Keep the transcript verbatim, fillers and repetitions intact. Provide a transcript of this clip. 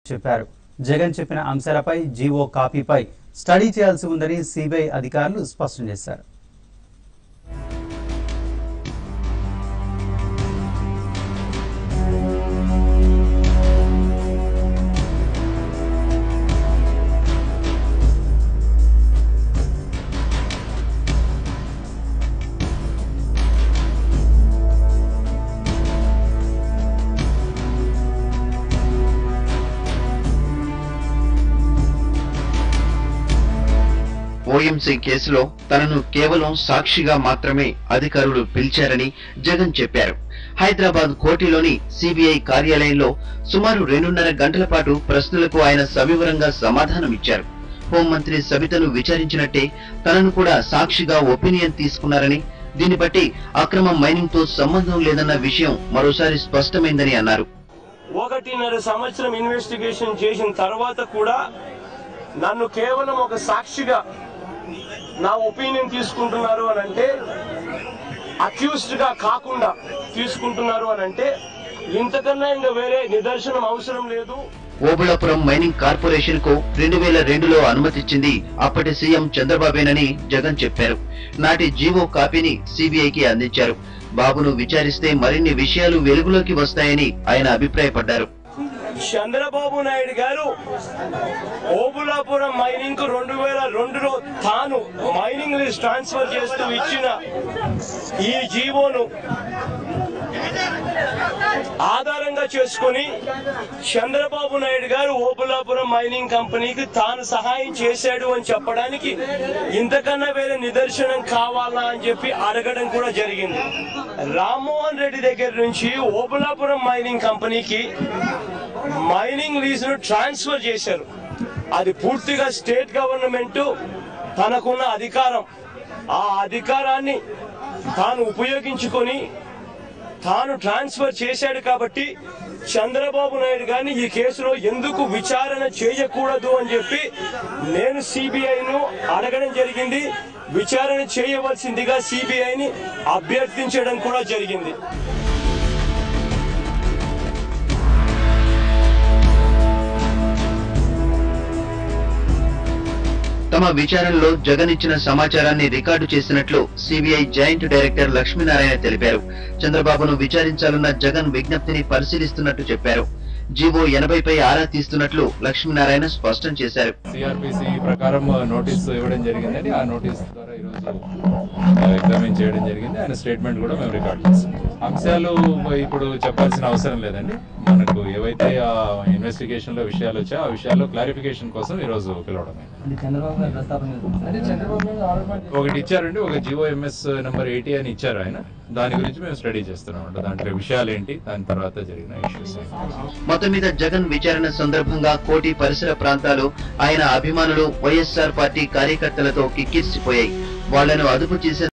చెప్పారు. జగన్ చెప్పిన అంశాలపై జీవో కాపీపై స్టడీ చేయాల్సి ఉందని సిబిఐ అధికారులు స్పష్టం చేశారు. ఓఎంసీ కేసులో తనను కేవలం సాక్షిగా మాత్రమే అధికారులు పిలిచారని జగన్ చెప్పారు. హైదరాబాద్ కోటిలోని సిబిఐ కార్యాలయంలో సుమారు రెండున్నర గంటల పాటు ప్రశ్నలకు ఆయన సవివరంగా సమాధానమిచ్చారు. హోంమంత్రి సబితను విచారించినట్టే తనను కూడా సాక్షిగా ఒపీనియన్ తీసుకున్నారని, దీన్ని బట్టి అక్రమ మైనింగ్ తో సంబంధం లేదన్న విషయం మరోసారి స్పష్టమైందని అన్నారు. ఒకటిన్నర సంవత్సరం ఇన్వెస్టిగేషన్ చేసిన తర్వాత కూడా నన్ను కేవలం ఒక సాక్షిగా నా ఒపీనియన్ తీసుకుంటున్నారు అని అంటే, అక్యూజ్డ్ గా కాకుండా తీసుకుంటున్నారు అని అంటే ఇంతకన్నా ఇంకా వేరే నిదర్శనం అవసరం లేదు. ఓబుళాపురం మైనింగ్ కార్పొరేషన్ కు రెండు వేల రెండులో అనుమతిచ్చింది అప్పటి సీఎం చంద్రబాబేనని జగన్ చెప్పారు. నాటి జీవో కాపీని సిబిఐకి అందించారు. బాబును విచారిస్తే మరిన్ని విషయాలు వెలుగులోకి వస్తాయని ఆయన అభిప్రాయపడ్డారు. చంద్రబాబు నాయుడు గారు ఓబుళాపురం మైనింగ్ కు రెండు వేల రెండులో తాను మైనింగ్ లిస్ట్ ట్రాన్స్ఫర్ చేస్తూ ఇచ్చిన ఈ జీవోను ఆధారంగా చేసుకుని చంద్రబాబు నాయుడు గారు ఓబుళాపురం మైనింగ్ కంపెనీకి తాను సహాయం చేశాడు అని చెప్పడానికి ఇంతకన్నా వేరే నిదర్శనం కావాలా అని చెప్పి అడగడం కూడా జరిగింది. రామ్మోహన్ రెడ్డి దగ్గర నుంచి ఓబుళాపురం మైనింగ్ కంపెనీకి మైనింగ్ లీజును ట్రాన్స్ఫర్ చేశారు. అది పూర్తిగా స్టేట్ గవర్నమెంట్ తనకున్న అధికారం, ఆ అధికారాన్ని తాను ఉపయోగించుకొని తాను ట్రాన్స్ఫర్ చేశాడు. కాబట్టి చంద్రబాబు నాయుడు గారిని ఈ కేసులో ఎందుకు విచారణ చేయకూడదు అని చెప్పి నేను సిబిఐను అడగడం జరిగింది. విచారణ చేయవలసిందిగా సిబిఐని అభ్యర్థించడం కూడా జరిగింది. తమ విచారణలో జగన్ ఇచ్చిన సమాచారాన్ని రికార్డు చేసినట్లు సిబిఐ జాయింట్ డైరెక్టర్ లక్ష్మీనారాయణ తెలిపారు. చంద్రబాబును విచారించాలన్న జగన్ విజ్ఞప్తిని పరిశీలిస్తున్నట్టు చెప్పారు. జీవో ఎనభై పై ఆరా తీస్తున్నట్లు లక్ష్మీనారాయణ స్పష్టం చేశారు. సిఆర్పిసి ప్రకారం నోటీస్ ఇవ్వడం జరిగిందని ఆ నోటీస్ ద్వారా ఈరోజు ఎగ్జామిన్ చేయడం జరిగింది. ఆయన స్టేట్మెంట్ కూడా మేము రికార్డ్ చేస్తాం. అంశాలు ఇప్పుడు చెప్పాల్సిన అవసరం లేదండి. మనకు ఏవైతే ఆ ఇన్వెస్టిగేషన్ లో విషయాలు వచ్చాయో ఆ విషయాల్లో క్లారిఫికేషన్ కోసం ఈ రోజు పిలవడం. ఒకటి ఇచ్చారండి, ఒక జిఓఎంఎస్ నెంబర్ ఎయిటీ అని ఇచ్చారు ఆయన. దాని గురించి మేము స్టడీ చేస్తున్నాం. దాంట్లో విషయాలు ఏంటి, దాని తర్వాత జరిగిన ఇష్యూస్. మొత్తం మీద జగన్ విచారణ సందర్భంగా కోటి పరిసర ప్రాంతాలు ఆయన అభిమానులు వైఎస్ఆర్ పార్టీ కార్యకర్తలతో కిక్కిరిసిపోయాయి. వాళ్లను అదుపు చేసే